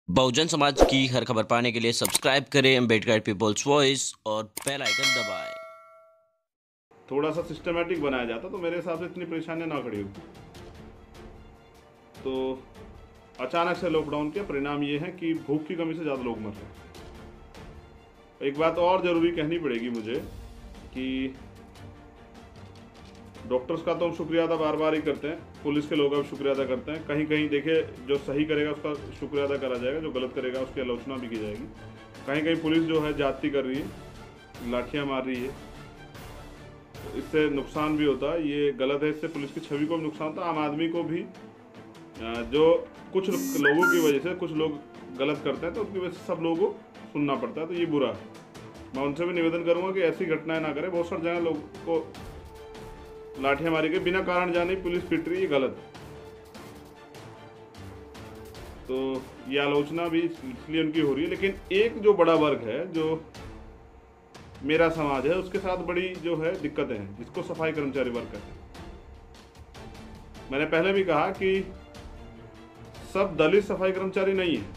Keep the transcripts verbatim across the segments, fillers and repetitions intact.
बहुजन समाज की हर खबर पाने के लिए सब्सक्राइब करें अम्बेडकर पीपल्स वॉइस और बेल आइकन दबाएं। थोड़ा सा सिस्टमेटिक बनाया जाता तो मेरे हिसाब से इतनी परेशानियां ना खड़ी होती। तो अचानक से लॉकडाउन के परिणाम ये हैं कि भूख की कमी से ज़्यादा लोग मर रहे हैं। एक बात और ज़रूरी कहनी पड़ेगी मुझे कि डॉक्टर्स का तो हम शुक्रिया अदा बार बार ही करते हैं, पुलिस के लोग अब शुक्रिया अदा करते हैं। कहीं कहीं देखिए, जो सही करेगा उसका शुक्रिया अदा करा जाएगा, जो गलत करेगा उसकी आलोचना भी की जाएगी। कहीं कहीं पुलिस जो है जाति कर रही है, लाठियाँ मार रही है, तो इससे नुकसान भी होता है। ये गलत है, इससे पुलिस की छवि को भी नुकसान होता है, आम आदमी को भी। जो कुछ लोगों की वजह से कुछ लोग गलत करते हैं तो उनकी वजह से सब लोगों को सुनना पड़ता है, तो ये बुरा है। मैं उनसे भी निवेदन करूंगा कि ऐसी घटनाएं ना करें। बहुत सारी जगह लोगों को लाठियां मारी गई, बिना कारण जाने पुलिस पिट रही है, गलत है। तो ये आलोचना भी इसलिए उनकी हो रही है। लेकिन एक जो बड़ा वर्ग है, जो मेरा समाज है, उसके साथ बड़ी जो है दिक्कतें हैं, जिसको सफाई कर्मचारी वर्ग कहते हैं। मैंने पहले भी कहा कि सब दलित सफाई कर्मचारी नहीं है,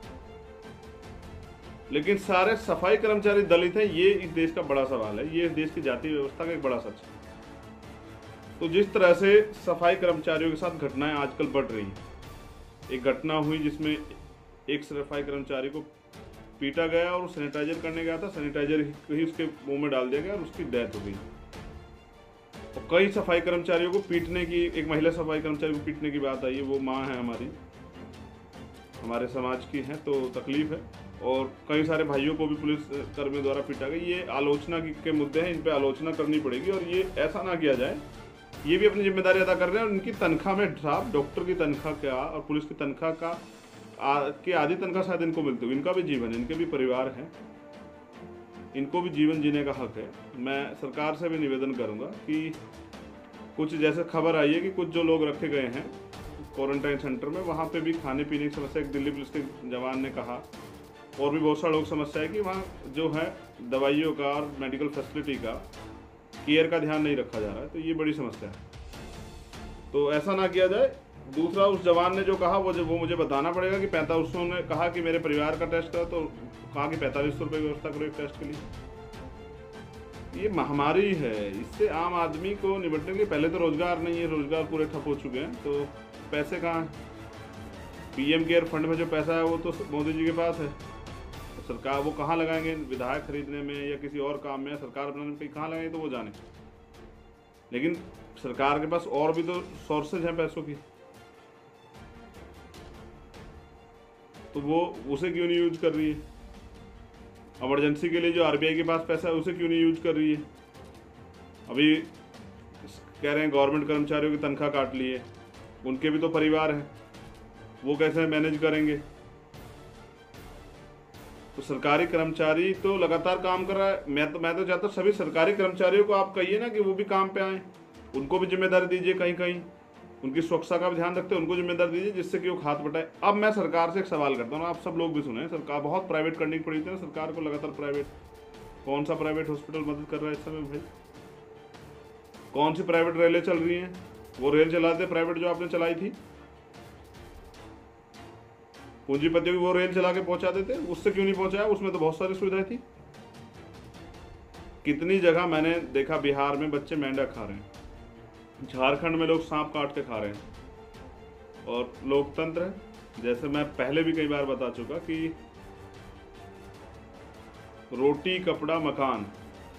लेकिन सारे सफाई कर्मचारी दलित हैं, ये इस देश का बड़ा सवाल है। ये इस देश की जातीय व्यवस्था का एक बड़ा सच है। तो जिस तरह से सफाई कर्मचारियों के साथ घटनाएं आजकल बढ़ रही हैं, एक घटना हुई जिसमें एक सफाई कर्मचारी को पीटा गया और सैनिटाइजर करने गया था, सैनिटाइजर ही उसके मुंह में डाल दिया गया और उसकी डेथ हो गई। और कई सफाई कर्मचारियों को पीटने की, एक महिला सफाई कर्मचारी को पीटने की बात आई है। वो माँ है, हमारी हमारे समाज की है, तो तकलीफ है। और कई सारे भाइयों को भी पुलिस कर्मियों द्वारा पीटा गया। ये आलोचना के मुद्दे हैं, इन पर आलोचना करनी पड़ेगी। और ये ऐसा ना किया जाए, ये भी अपनी जिम्मेदारी अदा कर रहे हैं। और उनकी तनख्वाह में ड्राप, डॉक्टर की तनख्वाह क्या और पुलिस की तनख्वाह का आ, की आधी तनख्वाह शायद इनको मिलती हो। इनका भी जीवन है, इनके भी परिवार हैं, इनको भी जीवन जीने का हक है। मैं सरकार से भी निवेदन करूंगा कि कुछ जैसे खबर आई है कि कुछ जो लोग रखे गए हैं क्वारंटाइन सेंटर में, वहाँ पे भी खाने पीने की समस्या, एक दिल्ली पुलिस के जवान ने कहा, और भी बहुत सारे लोग समस्या है कि वहाँ जो है दवाइयों का और मेडिकल फैसिलिटी का, केयर का ध्यान नहीं रखा जा रहा है। तो ये बड़ी समस्या है, तो ऐसा ना किया जाए। दूसरा, उस जवान ने जो कहा वो वो मुझे बताना पड़ेगा कि पैंतालीस सौ ने कहा कि मेरे परिवार का टेस्ट करो, तो कहा कि पैंतालीस सौ रुपये की व्यवस्था करो एक टेस्ट के लिए। ये महामारी है, इससे आम आदमी को निपटने के लिए पहले तो रोजगार नहीं है, रोजगार पूरे ठप हो चुके हैं, तो पैसे कहाँ हैं? पीएम केयर फंड में जो पैसा है वो तो मोदी जी के पास है। तो सरकार वो कहाँ लगाएंगे? विधायक खरीदने में या किसी और काम में, सरकार बनाने में कहाँ लगाएंगे तो वो जाने। लेकिन सरकार के पास और भी तो सोर्सेज हैं पैसों की, तो वो उसे क्यों नहीं यूज कर रही है? इमरजेंसी के लिए जो आरबीआई के पास पैसा है उसे क्यों नहीं यूज कर रही है? अभी कह रहे हैं गवर्नमेंट कर्मचारियों की तनख्वाह काट ली है, उनके भी तो परिवार हैं, वो कैसे मैनेज करेंगे? तो सरकारी कर्मचारी तो लगातार काम कर रहा है। मैं तो मैं तो चाहता हूँ सभी सरकारी कर्मचारियों को आप कहिए ना कि वो भी काम पे आए, उनको भी जिम्मेदारी दीजिए, कहीं कहीं उनकी सुरक्षा का भी ध्यान रखते हैं, उनको जिम्मेदारी दीजिए, जिससे कि वो हाथ बटाए। अब मैं सरकार से एक सवाल करता हूँ, आप सब लोग भी सुने। सरकार बहुत प्राइवेट करनी पड़ी थी ना सरकार को, लगातार प्राइवेट। कौन सा प्राइवेट हॉस्पिटल मदद कर रहा है इस समय भाई? कौन सी प्राइवेट रेलें चल रही हैं? वो रेल चलाते प्राइवेट जो आपने चलाई थी, पूंजीपतियों की वो रेल चला के पहुंचा देते, उससे क्यों नहीं पहुंचाया? उसमें तो बहुत सारी सुविधाएं थी। कितनी जगह मैंने देखा बिहार में बच्चे मेंढक खा रहे हैं, झारखंड में लोग सांप काट के खा रहे हैं। और लोकतंत्र है, जैसे मैं पहले भी कई बार बता चुका कि रोटी कपड़ा मकान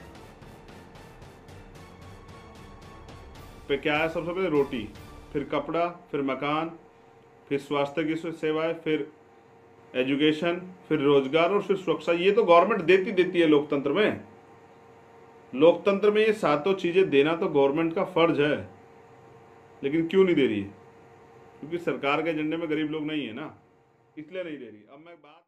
पे क्या है? सबसे पहले रोटी, फिर कपड़ा, फिर मकान, फिर स्वास्थ्य की सेवाएं, फिर एजुकेशन, फिर रोजगार और फिर सुरक्षा। ये तो गवर्नमेंट देती देती है लोकतंत्र में। लोकतंत्र में ये सातों चीजें देना तो गवर्नमेंट का फर्ज है, लेकिन क्यों नहीं दे रही है? क्योंकि सरकार के एजेंडे में गरीब लोग नहीं है ना, इसलिए नहीं दे रही। अब मैं बात